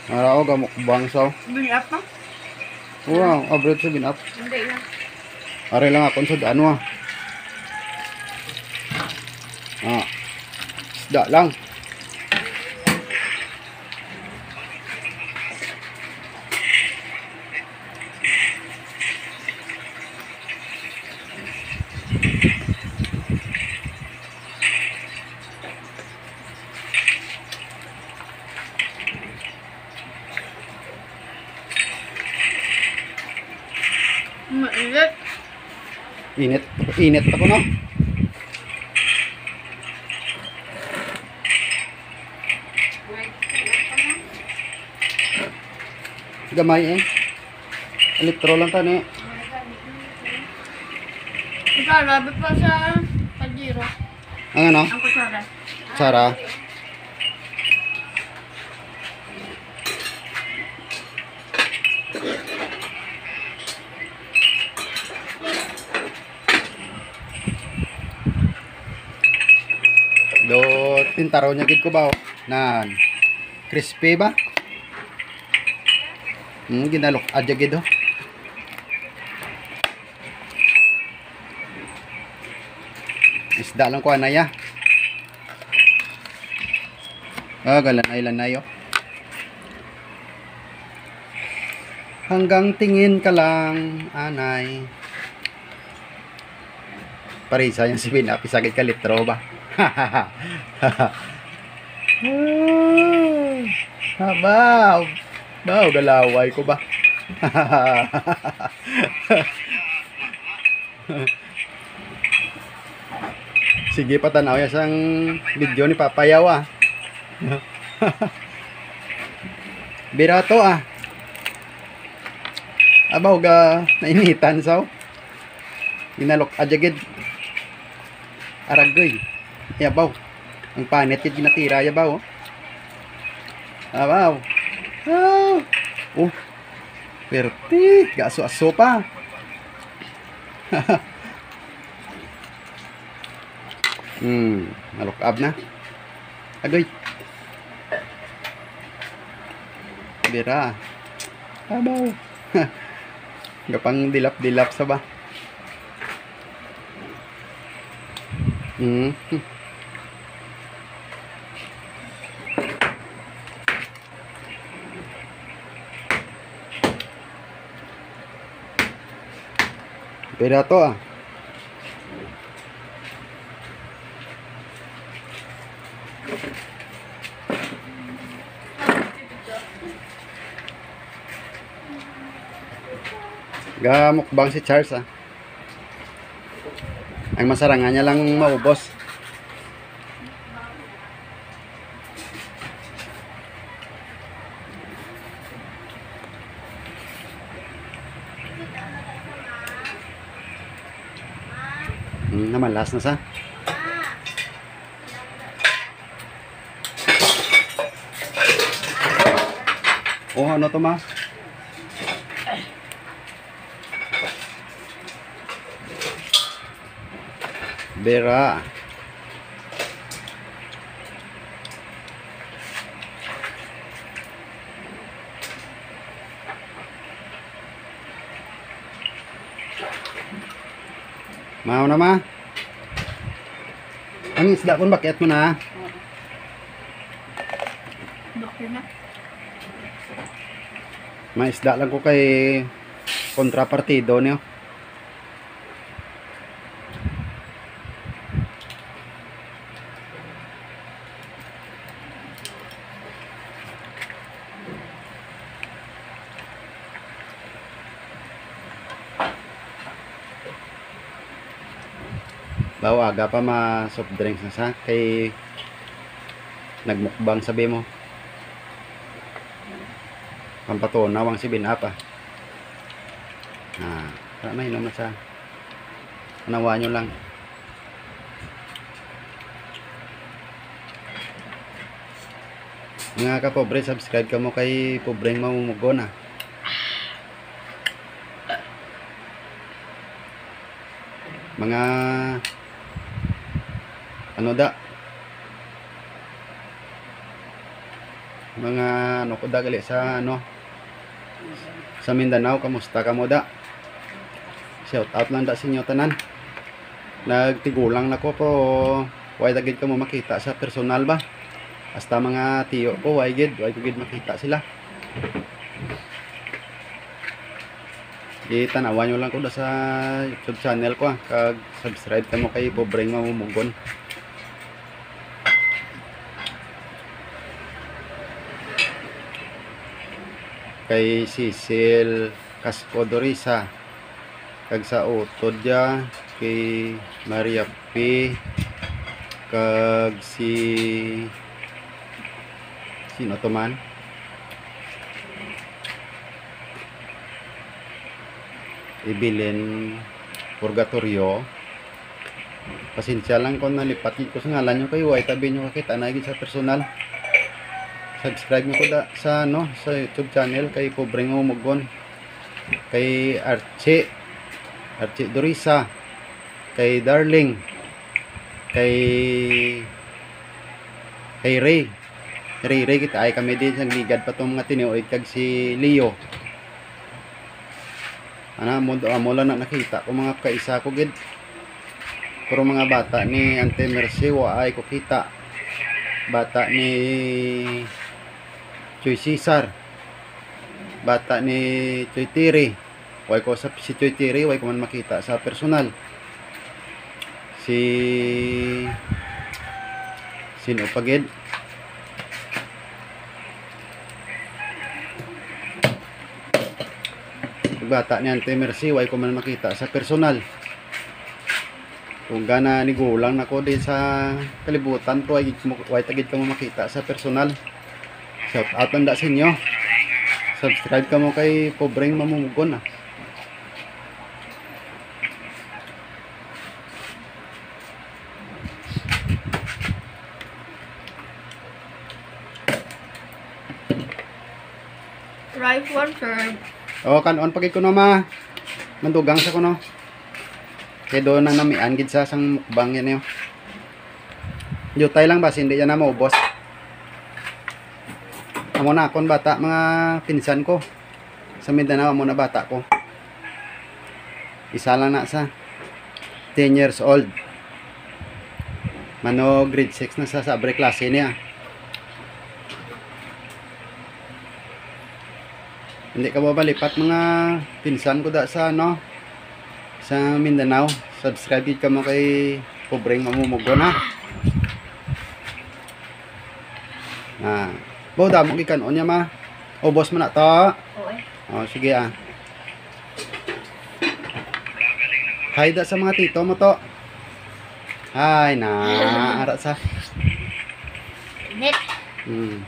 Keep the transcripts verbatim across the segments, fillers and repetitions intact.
Ara ako gamok bangsaw. Bring up na? Wow, abroad sa binap. Hindi na. Are lang ako sa ano ah. Ah. Isda lang. Mainit. Init. Init ako no. Gamay eh. Elektro lang tani. Kutsara, pa sa pajiro. Ang ano? Ang kutsara. Sara. Do tintaro nya gid ko ba? Nan. Crispy ba? Hmm, ginalok adya gid oh. Isda lang ko anaya. Ah, galanay lanay oh. Hanggang tingin ka lang, anay. Parisa yung si Pinapi sakit ka litro ba? Habaw. Baw, galaway ko ba? Sige, patanaw ya sang video ni Papayaw ah. Birato ah. Abaw ga nainitan saw. Ginalok adjagid. Aragoy. Yabaw. Ang panit yung ginatira yabaw. Abaw. Oh. Oh. Perti. Gaso-aso pa. Hmm. Nalukab na. Agoy. Bira. Abaw. Gapang dilap-dilap sa ba? Hmm. Pera to ah. Gamukbang si Charles ah. Ang masarangan niya lang maubos. Hmm, namalas na sa. Oh, ano to ma? Bera. Mau na ma? Ang isda pun bakit mo na? Bakit na? May isda lang ko kay kontrapartido niyo. Bawa aga pa ma soft drinks na sa kay nagmukbang sabi mo. Pampatunaw ang si Binapa. Ah, para mainom na sa. Unawa nyo lang. Mga kapobre, subscribe ka mo kay Pobreng Mamumugon ah. Mga ano da mga ano ko da gali sa ano sa Mindanao, kamusta ka mo da? Shout out lang da sa inyo tanan. Nagtigulang na ko po, way dagid ka mo makita sa personal ba? Hasta mga tiyo ko, way gid, way ko gid makita sila. Itanawan nyo lang ko da sa YouTube channel ko ah. Kag subscribe ka mo kay Pobreng Mamumugon. Kay Cecil Cascodorisa, kag sa utod ya kay Maria P, kag si sino to man, Ibilin Purgatorio. Pasensya lang kung nalipat ko sa ngalan nyo kayo, ay tabi nyo kakita na sa personal. Subscribe nyo ko da sa ano sa YouTube channel kay Pobreng Mamumugon, kay Archie Archie Dorisa, kay Darling, kay kay Ray Ray Ray kita ay kami din sa ligad pa tong mga tinuod, kag si Leo ana mo do amo lang na nakita ko mga kaisa ko gid, pero mga bata ni Ante Mercy wa ay ko kita, bata ni Choy Cesar, bata ni Choy Tiri, way ko sa si Choy Tiri way ko man makita sa personal. Si sino pagid, bata ni Ante Mercy way ko man makita sa personal. Kung gana ni gulang nako din sa kalibutan to ay way tagid ka mo makita sa personal. Shout out lang da sa inyo. Subscribe ka mo kay Pobreng Mamumugon ah. Rice one serve. O kanon pagid ko no ma. Mandugang sa kuno. Kay do na namian gid sa sang mukbang yan yo. Jutay lang ba hindi yan na maubos. Amo na akon bata mga pinsan ko sa Mindanao, amo na bata ko. Isa lang na sa ten years old. Mano grade six na sa sabre klase niya. Hindi ka babalipat mga pinsan ko da sa ano sa Mindanao. Subscribe ka mo kay Pobreng Mamumugon ha. Ah, bo damo gikanon niya ma. Ubos mo na to. Okay. Oh, sige ah. Hi da sa mga tito mo to. Hi na, ara sa. Net. Hmm.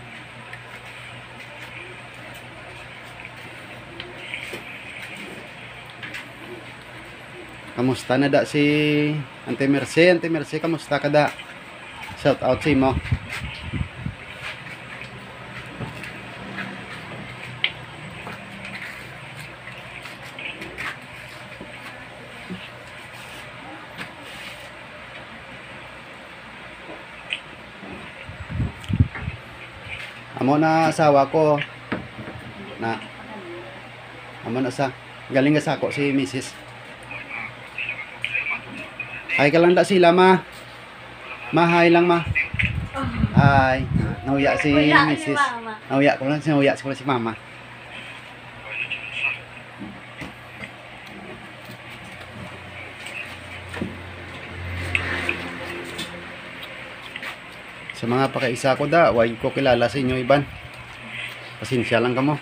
Kamusta na da si Ante Mercy? Ante Mercy, kamusta ka da? Shout out si mo. Amo na asawa ko na amo na sa galing nga sako si Missus Hi ka lang da sila ma. Ma hi lang ma. Hi. Nauya si Missus Nauya ko lang si nauya ko si mama. Sa mga pakaisa ko da, wag ko kilala sa inyo iban. Pasensya lang kamo.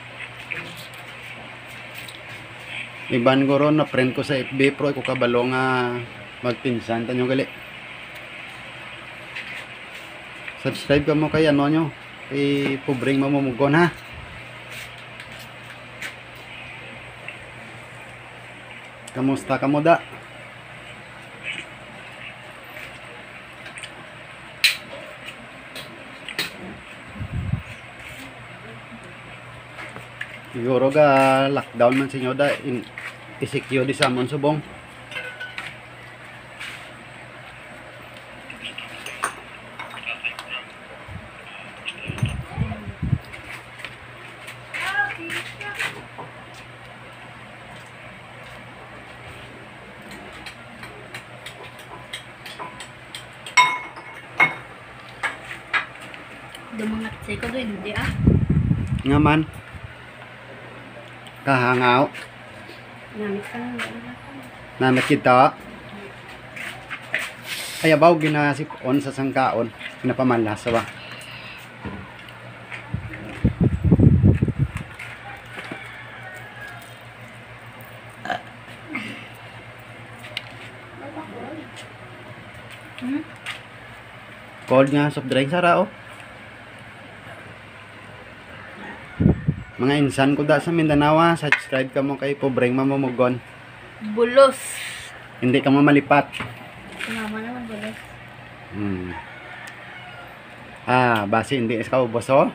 Iban ko ron na friend ko sa F B Pro ko kabalo nga magpinsan tanyo gali. Subscribe ka mo kay ano nyo, kay Pobreng Mamumugon ha. Kamusta ka mo da? Siguro ga lockdown man sa inyo da, in isikyo di sa amon subong. Dumangat sa ikaw doon, hindi ah. Nga man. Kahangaw. Namit ka nang Namit kita. Ay, abaw, ginasip on sa sangkaon. Pinapamanlasa ba? Hmm? Cold nga soft drink, Sara, oh. Mga insan ko da sa Mindanao, ah. Subscribe ka mo kay Pobreng Mamumugon. Bulos. Hindi ka mamalipat. Mama naman bulos. Hmm. Ah, basi hindi ka ubos, oh.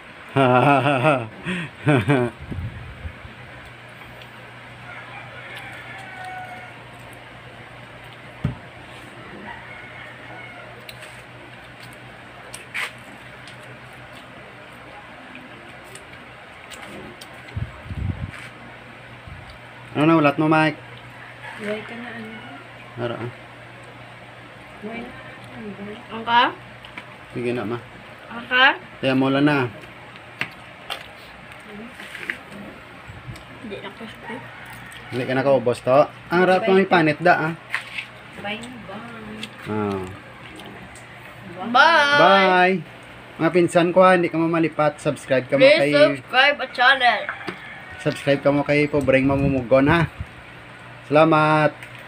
Ano na, ulat mo, Mike? Buhay ka na ano. Ara, ah. Buhay na. Angka? Sige na, ma. Angka? Kaya mo lang na. Hindi na crispy. Hindi ka nakaubos to. Ang harap ng ipanit da, ah. Bye na bye. Ah. Bye! Bye! Mga pinsan ko, ha, hindi ka mamalipat. Subscribe ka mo Please kay... subscribe our channel. Subscribe ka mo kay Pobreng Mamumugon, ha. Salamat!